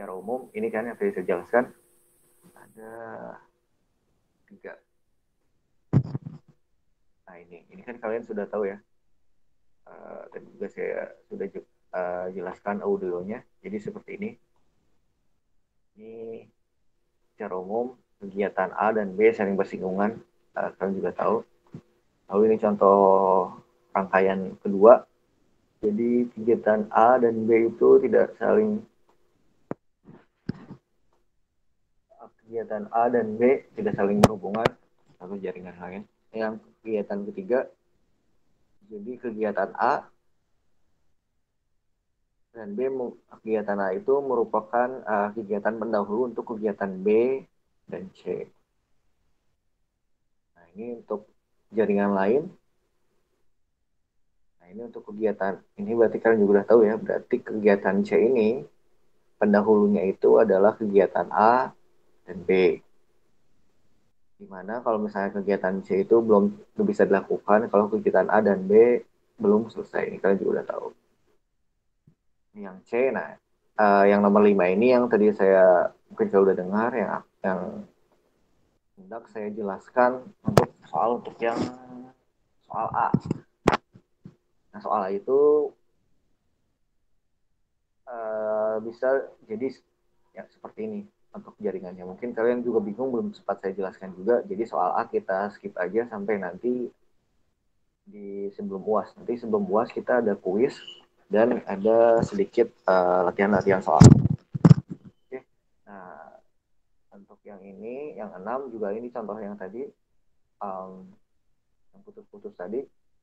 secara umum ini kan yang tadi saya jelaskan ada 3. Nah ini kan kalian sudah tahu ya. Tadi juga saya sudah jelaskan audionya. Jadi seperti ini. Ini secara umum kegiatan A dan B saling bersinggungan. Kalian juga tahu. Lalu ini contoh rangkaian kedua. Jadi kegiatan A dan B itu tidak saling kegiatan A dan B tidak saling berhubungan atau jaringan lain. Yang kegiatan ketiga, jadi kegiatan A dan B, kegiatan A itu merupakan kegiatan pendahulu untuk kegiatan B dan C. Nah ini untuk jaringan lain. Nah ini untuk kegiatan ini berarti kalian juga udah tahu ya. Berarti kegiatan C ini pendahulunya itu adalah kegiatan A dan B. Dimana kalau misalnya kegiatan C itu belum bisa dilakukan kalau kegiatan A dan B belum selesai. Ini kalian juga udah tahu. Ini yang C, nah yang nomor 5 ini yang tadi saya mungkin sudah dengar yang hendak saya jelaskan untuk yang soal A. Nah soal A itu bisa jadi ya seperti ini untuk jaringannya. Mungkin kalian juga bingung belum sempat saya jelaskan juga. Jadi soal A kita skip aja sampai nanti di sebelum UAS. Nanti sebelum UAS kita ada kuis dan ada sedikit latihan-latihan soal. Oke. Nah, untuk yang ini, yang 6 juga ini contoh yang tadi yang putus-putus tadi.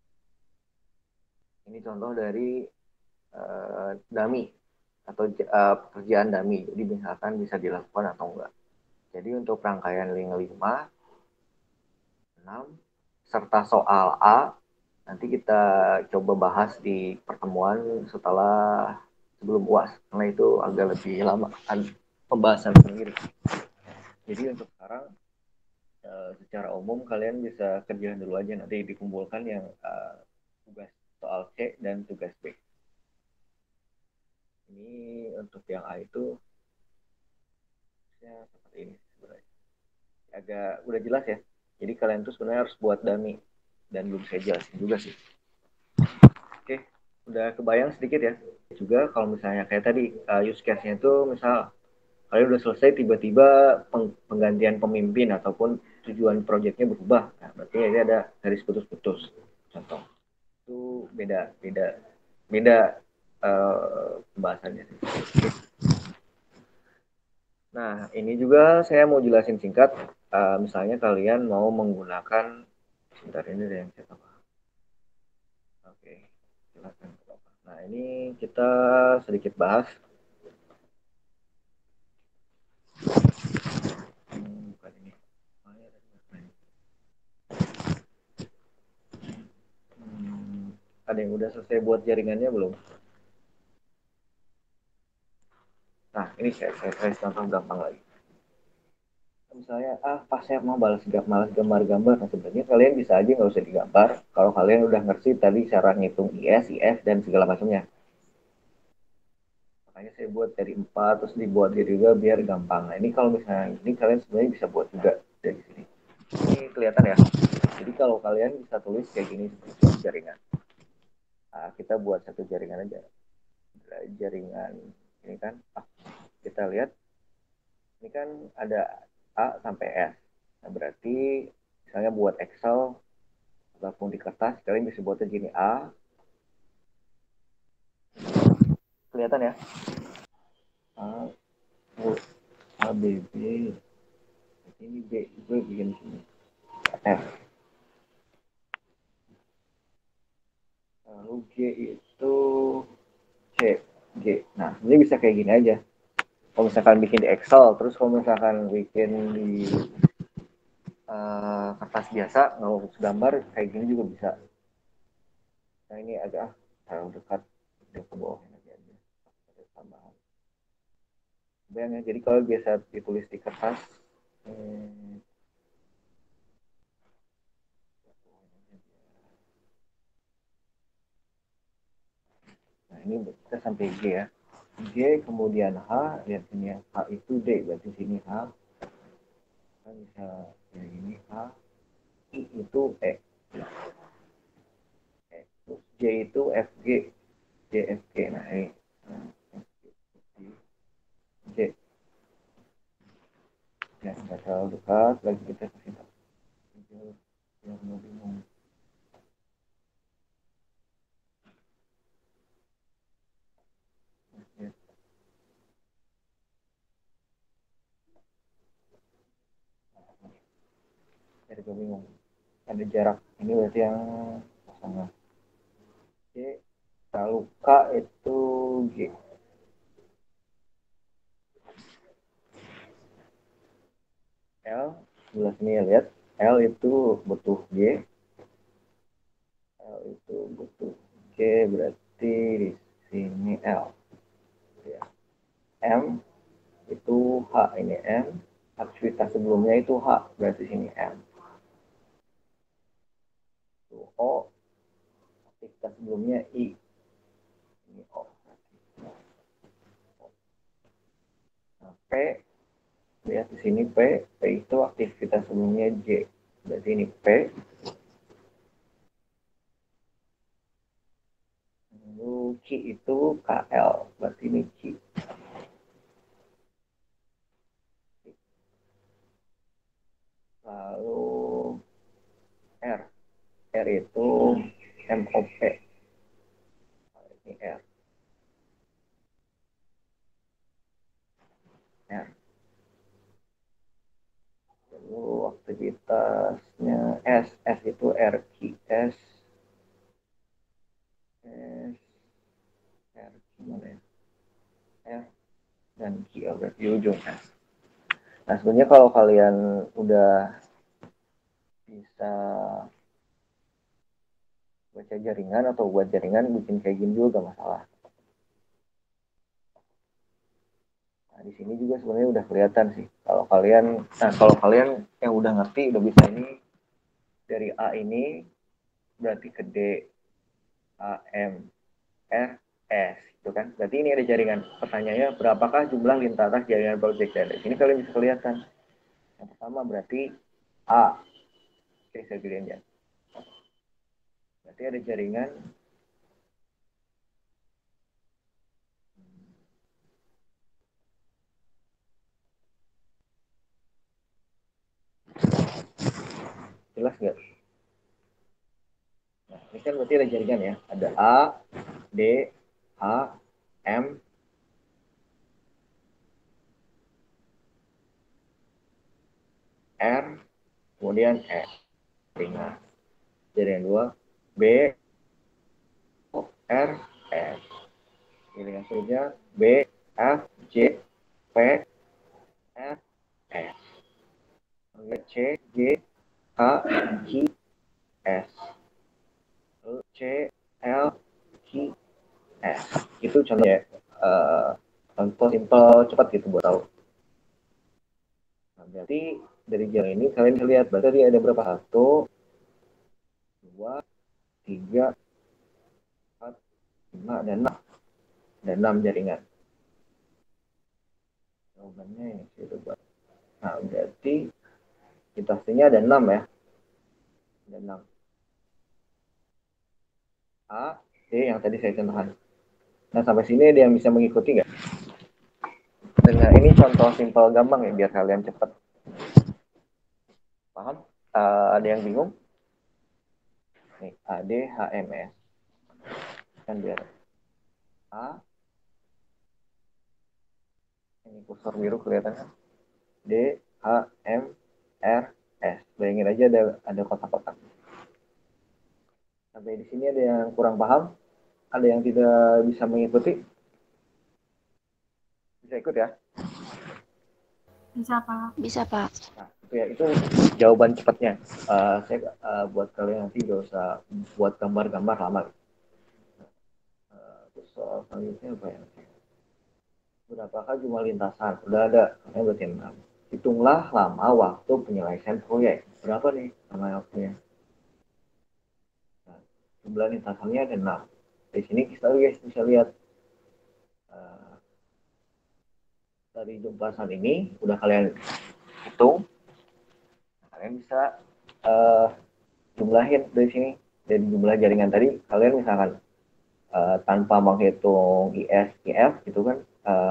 Ini contoh dari dummy atau pekerjaan dummy. Jadi misalkan bisa dilakukan atau enggak. Jadi untuk rangkaian link 5, 6 serta soal A nanti kita coba bahas di pertemuan setelah sebelum UAS karena itu agak lebih lama pembahasan sendiri. Jadi untuk sekarang secara umum kalian bisa kerjain dulu aja nanti dikumpulkan yang tugas soal C dan tugas B. Ini untuk yang A itu ya seperti ini sebenarnya. Agak udah jelas ya. Jadi kalian tuh sebenarnya harus buat dummy dan belum saya jelasin juga sih. Oke, udah kebayang sedikit ya. Juga kalau misalnya kayak tadi use case-nya itu misal kalian udah selesai tiba-tiba penggantian pemimpin ataupun tujuan proyeknya berubah. Nah, berarti ini ada garis putus-putus. Contoh. Itu beda beda beda pembahasannya. Nah, ini juga saya mau jelasin singkat. Misalnya kalian mau menggunakan sebentar ini ada yang saya apa. Oke, silakan. Nah, ini kita sedikit bahas. Bukan ini. Ada yang udah selesai buat jaringannya belum? Nah, ini saya contoh gampang lagi. Misalnya, pas saya mau malas gambar-gambar, nah sebenarnya kalian bisa aja nggak usah digambar. Kalau kalian udah ngerti tadi cara ngitung IS, IF, dan segala macamnya. Makanya saya buat dari 4, terus dibuat juga biar gampang. Nah, ini kalau misalnya ini kalian sebenarnya bisa buat juga dari sini. Ini kelihatan ya. Jadi kalau kalian bisa tulis kayak gini seperti jaringan. Nah, kita buat satu jaringan aja. Jaringan ini kan, kita lihat ini kan ada A sampai S. Nah, berarti misalnya buat Excel ataupun di kertas, kalian bisa buatnya gini A. Kelihatan ya? A, O, A, B, B. Ini B, gue bikin sini. F. Lalu G itu C, G. Nah, ini bisa kayak gini aja. Kalau misalkan bikin di Excel, terus kalau misalkan bikin di kertas biasa, nggak mau gambar, kayak gini juga bisa. Nah, ini agak terlalu dekat, udah ke bawah aja. Ada tambahan. Ya, jadi kalau biasa ditulis di kertas, nah ini kita sampai G ya. G kemudian H, lihat sini ya, H itu D, berarti sini H, kita bisa ya ini H, I itu E, terus J itu FG, JFG, nah ini, J, ya nggak terlalu dekat, lagi kita kasih tahu, yang mau bingung, ya, jadi gue bingung, ada jarak, ini berarti yang sama, J, lalu K itu G, L, sebelah sini ya lihat, L itu butuh G, L itu butuh G, berarti di sini L, ya. M itu H, ini M, aktivitas sebelumnya itu H, berarti sini M. Tuh, O, aktivitas sebelumnya I, ini O. Nah, P, lihat di sini P, P itu aktivitas sebelumnya J, berarti ini P. Lalu Q itu KL, berarti ini Q. Lalu R, R itu MOP, ini R, R. Lalu aktivitasnya S, S itu RQ, S, S, R gimana ya? R dan Q berarti ujung S. Nah sebenarnya kalau kalian udah bisa baca jaringan atau buat jaringan bikin kayak gini juga gak masalah. Nah di sini juga sebenarnya udah kelihatan sih. Kalau kalian yang udah ngerti udah bisa ini dari A ini berarti ke D, A, M, R, S, itu kan? Berarti ini ada jaringan. Pertanyaannya berapakah jumlah lintasan jaringan project dari sini kalian bisa kelihatan. Yang pertama berarti A, oke saya pilihin ya. Berarti ada jaringan jelas nggak? Nah, ini kan berarti ada jaringan ya. Ada A, D, H, M, R, kemudian E. Ringan. Jaringan dua, B, R, S. Jaringan selanjutnya B, F, J, P, F, S. Kemudian C, G, H, Q, S. Lalu C, L, Q, S. Itu contohnya contoh simple cepat gitu buat tahu. Nah, berarti dari jalan ini kalian bisa lihat berarti ada berapa? Satu, dua, tiga, empat, lima, dan enam. Ada enam jaringan. Jawabannya ini saya coba. Nah, berarti kita pastinya ada enam ya. Ada enam. A, D yang tadi saya contohkan. Nah, sampai sini ada yang bisa mengikuti nggak? Nah, ini contoh simpel gampang ya, biar kalian cepat. Paham? Ada yang bingung? Nih, A, D, H, M, S. Kan biar A, ini kursor biru kelihatan kan? D, H, M, R, S. Bayangin aja ada kotak-kotak. Sampai di sini ada yang kurang paham? Ada yang tidak bisa mengikuti? Bisa ikut ya? Bisa, Pak. Bisa, Pak. Nah, itu jawaban cepatnya. Saya buat kalian nanti gak usah buat gambar-gambar lama. Terus soal selanjutnya apa ya? Berapakah jumlah lintasan? Udah ada, karena berarti 6. Hitunglah lama waktu penyelesaian proyek. Berapa nih lama waktunya? Nah, jumlah lintasannya ada 6. Di sini kita guys bisa lihat dari jumlahan ini udah kalian hitung, kalian bisa jumlahin dari sini. Dari jumlah jaringan tadi kalian misalkan tanpa menghitung IS, IF gitu kan,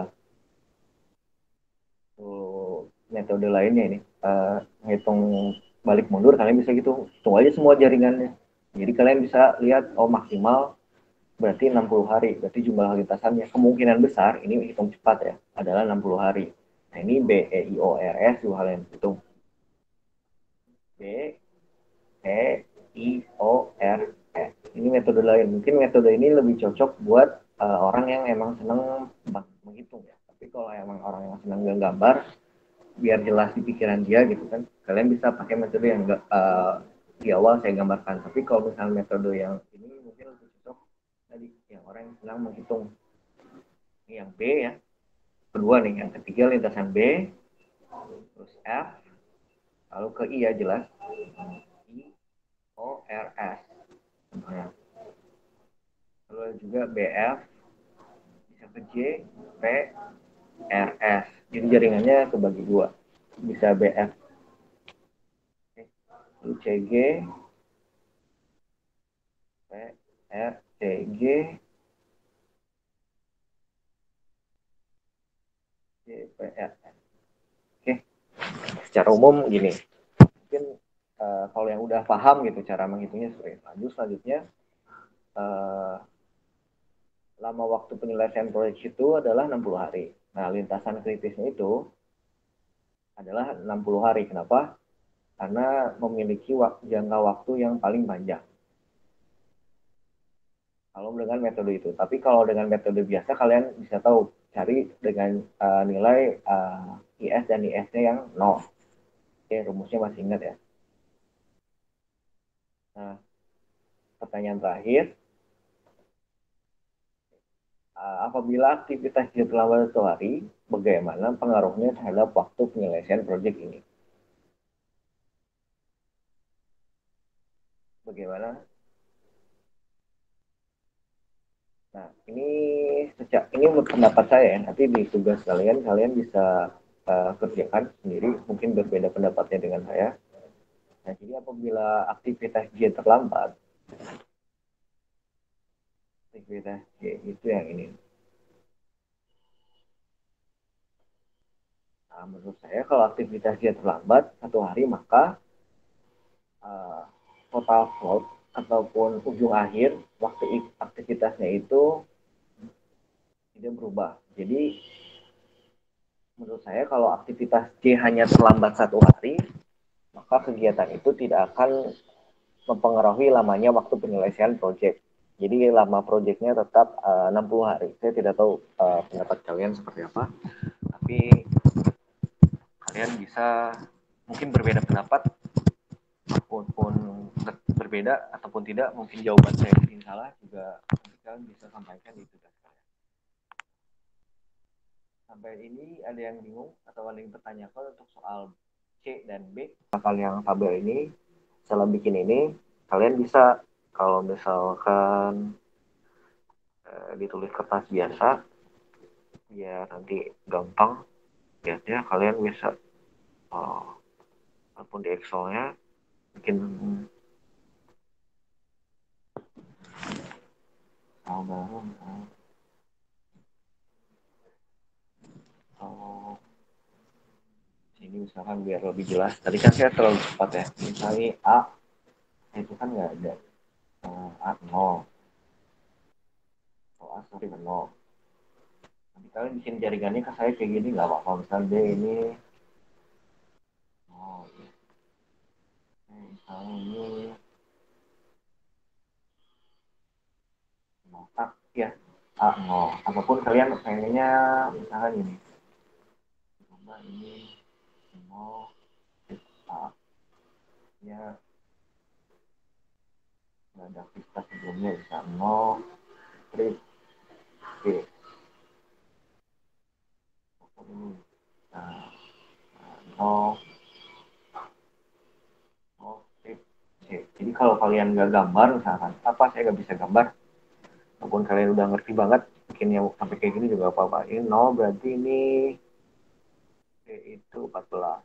metode lainnya ini menghitung balik mundur, kalian bisa gitu hitung aja semua jaringannya. Jadi kalian bisa lihat, oh maksimal berarti 60 hari, berarti jumlah lintasannya kemungkinan besar, ini hitung cepat ya, adalah 60 hari. Nah ini B, E, I, O, R, S juga kalian hitung. B, E, I, O, R, S. Ini metode lain. Mungkin metode ini lebih cocok buat orang yang emang senang menghitung ya. Tapi kalau emang orang yang senang gambar, biar jelas di pikiran dia gitu kan, kalian bisa pakai metode yang di awal saya gambarkan. Tapi kalau misalnya metode yang ini mungkin lebih cocok tadi yang orang yang senang menghitung. Ini yang B ya, kedua nih, yang ketiga lintasan B, terus F, lalu ke I ya jelas, I, O, R, S. Nah, lalu juga BF, bisa ke J, P, R, S. Jadi jaringannya kebagi dua, bisa BF, lalu CG, P, R, CG, J, P, R, S. Oke, secara umum gini. Mungkin kalau yang udah paham gitu cara menghitungnya seperti itu. Selanjutnya lama waktu penyelesaian proyek itu adalah 60 hari. Nah, lintasan kritisnya itu adalah 60 hari. Kenapa? Karena memiliki jangka waktu yang paling panjang. Kalau dengan metode itu. Tapi kalau dengan metode biasa, kalian bisa tahu, cari dengan nilai IS dan IS-nya yang 0. Oke, rumusnya masih ingat ya. Nah, pertanyaan terakhir, apabila aktivitas terlambat satu hari, bagaimana pengaruhnya terhadap waktu penyelesaian proyek ini? Bagaimana? Nah, ini menurut pendapat saya ya. Nanti di tugas kalian bisa kerjakan sendiri. Mungkin berbeda pendapatnya dengan saya. Nah, jadi apabila aktivitas J terlambat, aktivitas J itu yang ini. Nah, menurut saya kalau aktivitas J terlambat satu hari, maka total float ataupun ujung akhir waktu aktivitasnya itu tidak berubah. Jadi menurut saya kalau aktivitas J hanya terlambat satu hari, maka kegiatan itu tidak akan mempengaruhi lamanya waktu penyelesaian proyek. Jadi lama proyeknya tetap 60 hari. Saya tidak tahu pendapat kalian seperti apa, tapi kalian bisa mungkin berbeda pendapat, ataupun berbeda ataupun tidak, mungkin jawaban saya mungkin salah juga, kalian bisa sampaikan di tugas kalian. Sampai ini ada yang bingung atau ada yang bertanyakan untuk soal C dan B? Misalkan yang tabel ini, setelah bikin ini, kalian bisa kalau misalkan ditulis kertas biasa, ya nanti gampang lihatnya, kalian bisa ataupun di Excel-nya bikin baru ini misalkan biar lebih jelas. Tadi kan saya terlalu cepat ya. Misalnya A itu kan nggak ada A 0, oh A sorry 0. Nanti kalian bikin jaringannya ke saya kayak gini nggak apa-apa. Misalnya B ini oh ya. Misalnya ini notak ya A 0. Apapun kalian pengennya misalkan ini. Coba ini 0 A ya, nggak ada aktivitas sebelumnya bisa 0 strip B ini nah, 0 strip C. Jadi kalau kalian nggak gambar misalkan apa saya nggak bisa gambar, walaupun kalian udah ngerti banget bikinnya sampai kayak gini juga apa-apa, ini 0 berarti ini itu 14.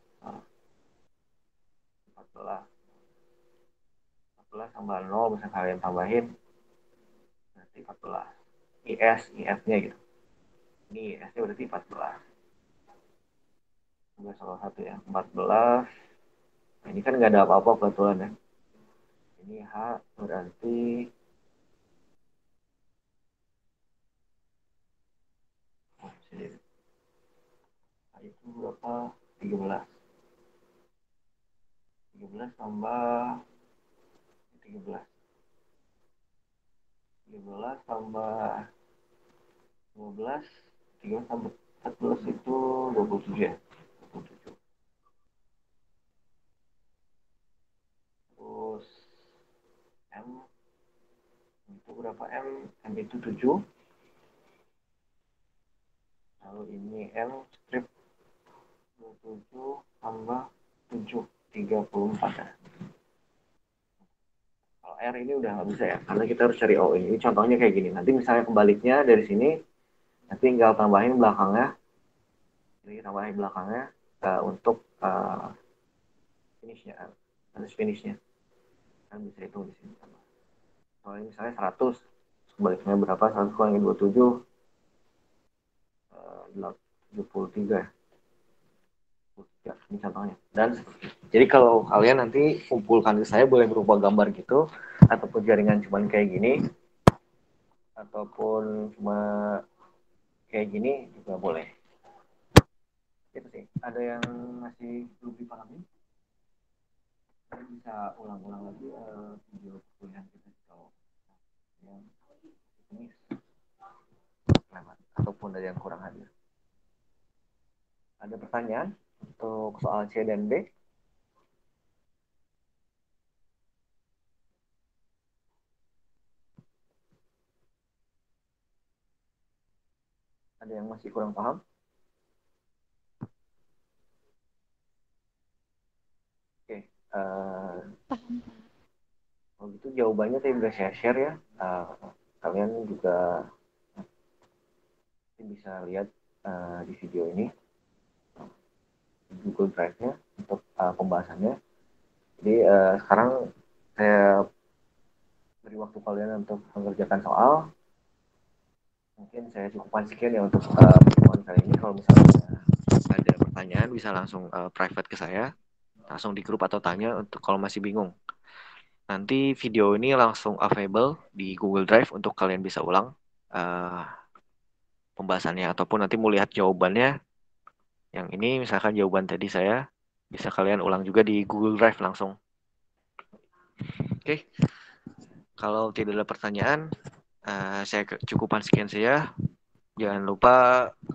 14 tambah 0 bisa kalian tambahin berarti 14. IF-nya gitu. Ini IF-nya berarti 14. Juga salah satu ya, 14. Nah, ini kan nggak ada apa-apa kebetulan ya. Ini H berarti H itu berapa? 13. 13 tambah 13. 13 tambah 12. 13 tambah 14 itu 27 ya. 27. Terus M itu berapa M? M itu 7. Lalu ini M strip 27 tambah 7, 34 ya. Kalau R ini udah nggak bisa ya, karena kita harus cari O ini. Contohnya kayak gini. Nanti misalnya kebaliknya dari sini, nanti tinggal tambahin belakangnya. Jadi tambahin belakangnya untuk finishnya, finishnya. Kan bisa itu di sini. Soalnya misalnya 100, sebaliknya berapa? 100 kurangin 27, 73 ya. Ya, ini contohnya. Dan jadi kalau kalian nanti kumpulkan ke saya boleh berupa gambar gitu, ataupun jaringan cuman kayak gini, ataupun cuma kayak gini juga boleh. Itu sih. Ada yang masih belum dipahami? Saya bisa ulang-ulang lagi video kuliah kita kalau yang ini lewat ataupun ada yang kurang hadir. Ada pertanyaan untuk soal C dan D? Ada yang masih kurang paham? Oke. Kalau gitu jawabannya saya udah share ya. Kalian juga bisa lihat di video ini di Google Drive-nya untuk pembahasannya. Jadi sekarang saya beri waktu kalian untuk mengerjakan soal. Mungkin saya cukupkan sekian ya untuk pertemuan kali ini. Kalau misalnya ada pertanyaan bisa langsung private ke saya, langsung di grup atau tanya untuk kalau masih bingung. Nanti video ini langsung available di Google Drive untuk kalian bisa ulang pembahasannya ataupun nanti mau lihat jawabannya. Yang ini misalkan jawaban tadi saya bisa kalian ulang juga di Google Drive langsung. Oke. Kalau tidak ada pertanyaan, saya cukupkan sekian saja. Jangan lupa